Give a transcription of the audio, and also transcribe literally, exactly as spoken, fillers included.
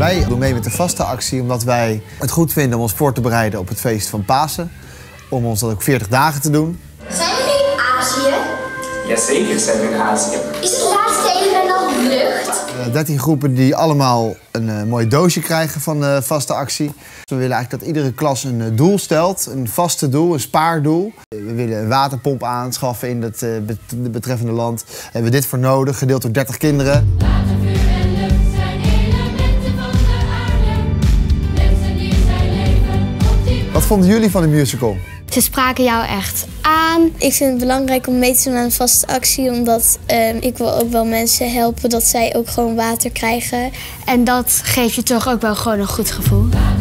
Wij doen mee met de vaste actie omdat wij het goed vinden om ons voor te bereiden op het feest van Pasen. Om ons dat ook veertig dagen te doen. Zijn we nu in Azië? Jazeker zijn we in Azië. Is het laatste evenement nog lucht? dertien groepen die allemaal een uh, mooi doosje krijgen van de vaste actie. We willen eigenlijk dat iedere klas een uh, doel stelt, een vaste doel, een spaardoel. We willen een waterpomp aanschaffen in het uh, bet betreffende land. Daar hebben we dit voor nodig, gedeeld door dertig kinderen. Wat vonden jullie van de musical? Ze spraken jou echt aan. Ik vind het belangrijk om mee te doen aan een vaste actie, omdat uh, ik wil ook wel mensen helpen dat zij ook gewoon water krijgen. En dat geeft je toch ook wel gewoon een goed gevoel.